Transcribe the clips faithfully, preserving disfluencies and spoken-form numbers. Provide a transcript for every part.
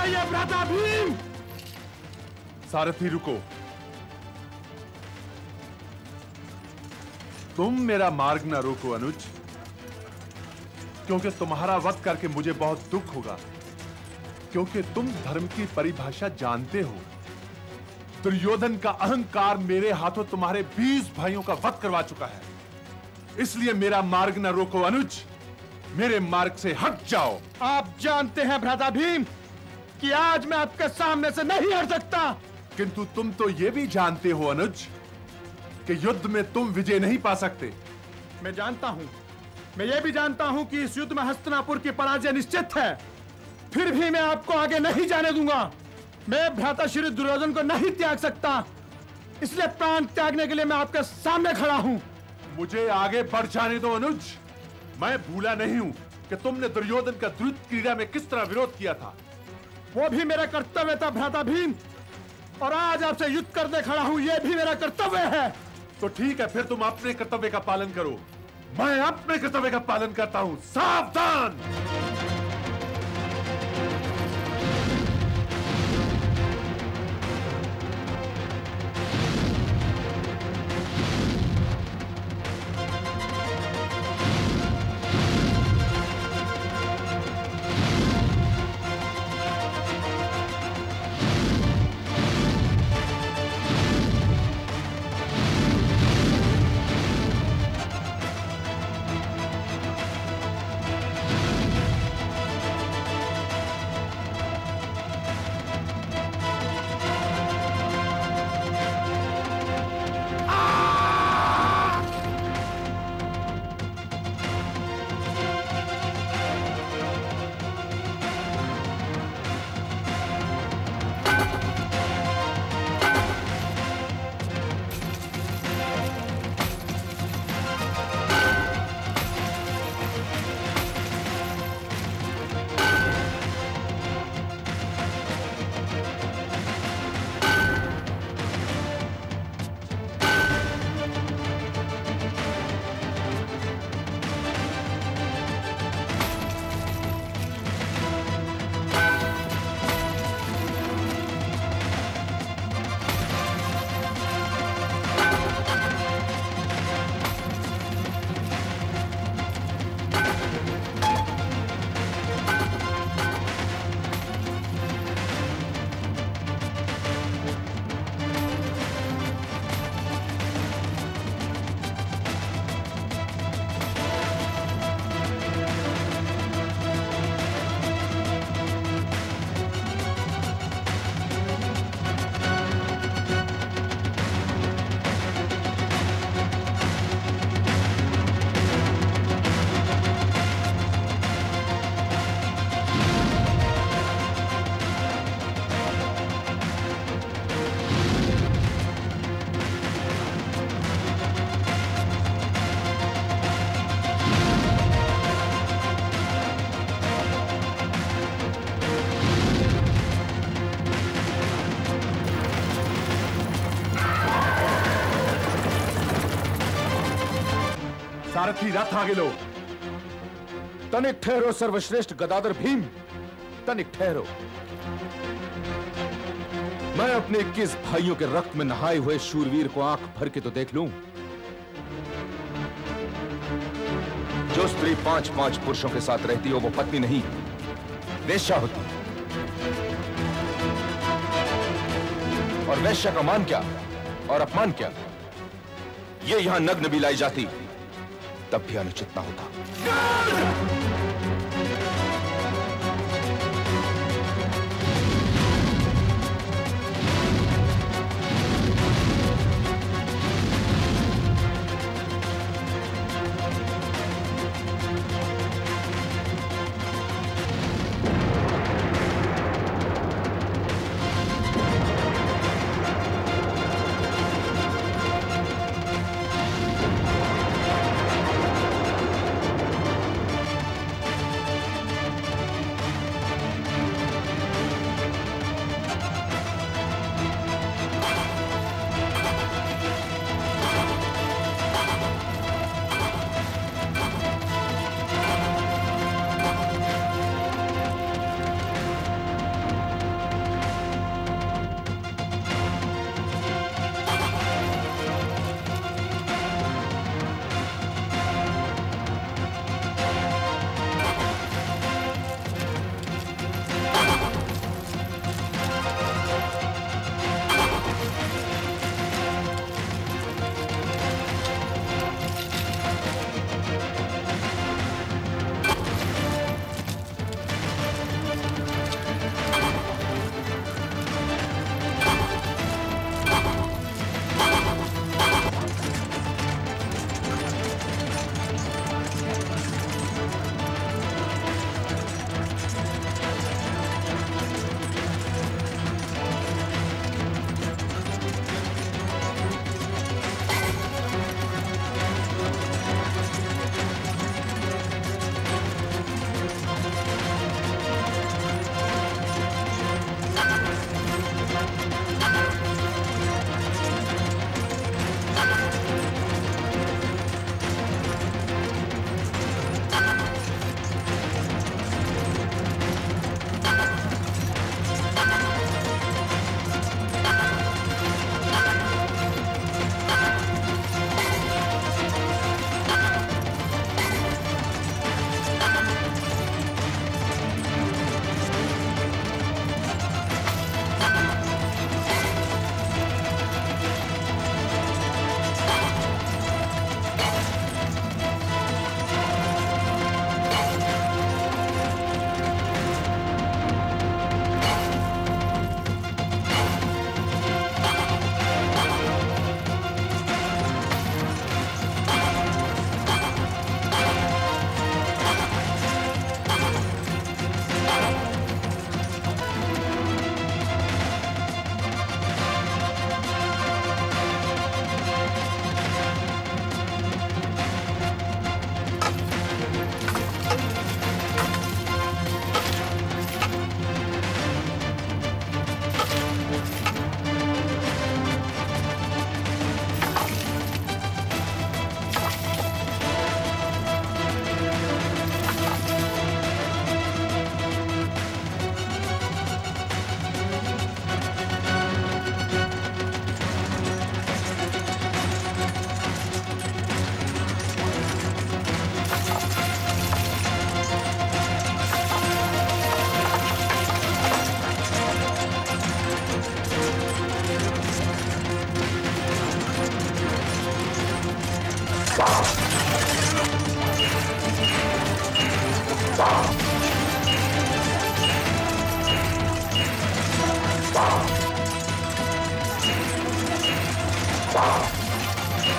जाइए भ्राता भीम। सारथी रुको। तुम मेरा मार्ग न रोको अनुज, क्योंकि तुम्हारा वध करके मुझे बहुत दुख होगा, क्योंकि तुम धर्म की परिभाषा जानते हो। दुर्योधन का अहंकार मेरे हाथों तुम्हारे बीस भाइयों का वध करवा चुका है। इसलिए मेरा मार्ग न रोको अनुज, मेरे मार्ग से हट जाओ। आप जानते हैं भ्राता भीम कि आज मैं आपके सामने से नहीं हट सकता। किंतु तुम तो यह भी जानते हो अनुज कि युद्ध में तुम विजय नहीं पा सकते। मैं जानता हूं, मैं यह भी जानता हूं कि इस युद्ध में हस्तिनापुर की पराजय निश्चित है। फिर भी मैं आपको आगे नहीं जाने दूंगा। मैं भ्राता श्री दुर्योधन को नहीं त्याग सकता, इसलिए प्राण त्यागने के लिए मैं आपके सामने खड़ा हूं। मुझे आगे बढ़ जाने दो अनुज। मैं भूला नहीं हूं कि तुमने दुर्योधन का द्रुत क्रीड़ा में किस तरह विरोध किया था। वो भी मेरा कर्तव्य था भ्राता भीम, और आज आपसे युद्ध करने खड़ा हूं, यह भी मेरा कर्तव्य है। तो ठीक है, फिर तुम अपने कर्तव्य का पालन करो, मैं अपने कर्तव्य का पालन करता हूं। सावधान। सारथी रथ आगे लो। तनिक ठहरो सर्वश्रेष्ठ गदाधर भीम, तनिक ठहरो। मैं अपने इक्कीस भाइयों के रक्त में नहाए हुए शूरवीर को आंख भर के तो देख लूं। जो स्त्री पांच पांच पुरुषों के साथ रहती हो वो पत्नी नहीं, वेश्या होती। और वेश्या का मान क्या और अपमान क्या, ये यहां नग्न भी लाई जाती तब भी अनुचित ना होता।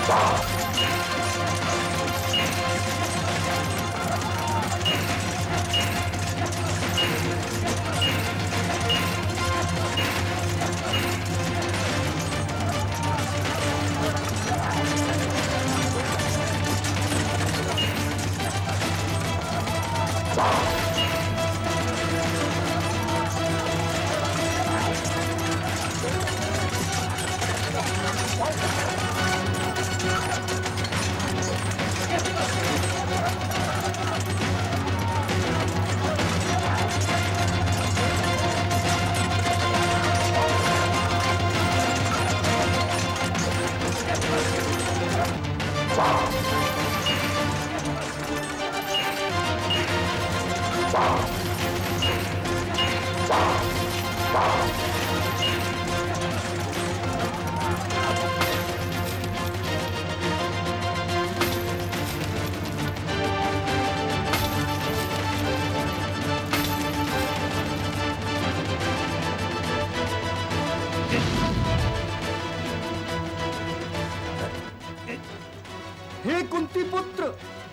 कुंती पुत्र,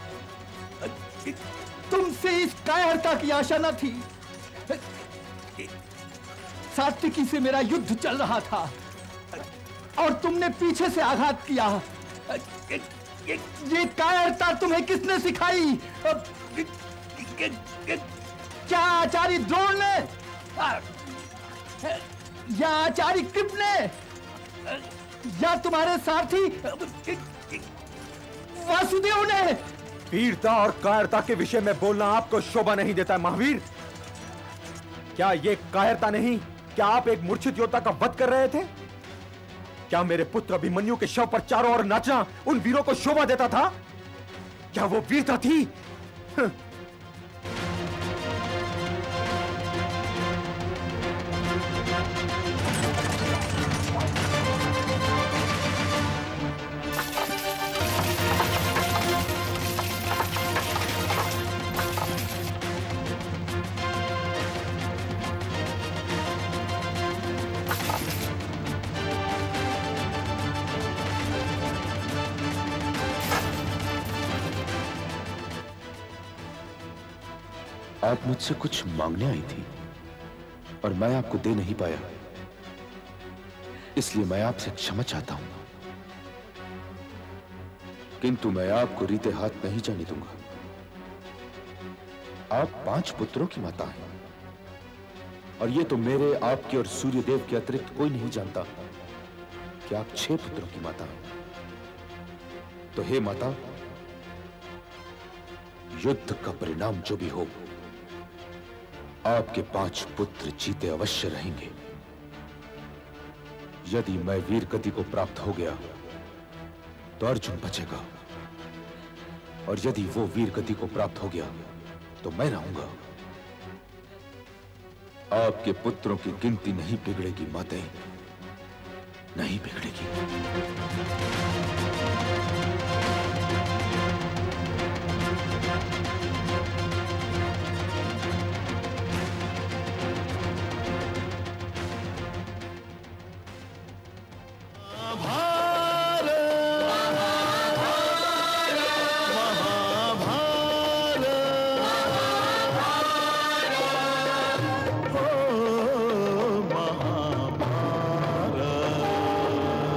तुमसे इस कायरता की आशा न थी। सात्विकी से मेरा युद्ध चल रहा था और तुमने पीछे से आघात किया। ये कायरता तुम्हें किसने सिखाई? क्या आचार्य द्रोण ने या आचार्य कृप ने या तुम्हारे सारथी वासुदेव ने? वीरता और कायरता के विषय में बोलना आपको शोभा नहीं देता है महावीर। क्या ये कायरता नहीं? क्या आप एक मूर्छित योद्धा का वध कर रहे थे? क्या मेरे पुत्र अभिमन्यु के शव पर चारों ओर नाचना उन वीरों को शोभा देता था? क्या वो वीरता थी? आप मुझसे कुछ मांगने आई थी और मैं आपको दे नहीं पाया, इसलिए मैं आपसे क्षमा चाहता हूं, किंतु मैं आपको रीते हाथ नहीं जाने दूंगा। आप पांच पुत्रों की माता हैं और ये तो मेरे, आपके और सूर्यदेव के अतिरिक्त कोई नहीं जानता कि आप छह पुत्रों की माता हैं। तो हे माता, युद्ध का परिणाम जो भी हो, आपके पांच पुत्र जीते अवश्य रहेंगे। यदि मैं वीर गति को प्राप्त हो गया तो अर्जुन बचेगा, और यदि वो वीर गति को प्राप्त हो गया तो मैं रहूंगा। आपके पुत्रों की गिनती नहीं बिगड़ेगी माते, नहीं बिगड़ेगी।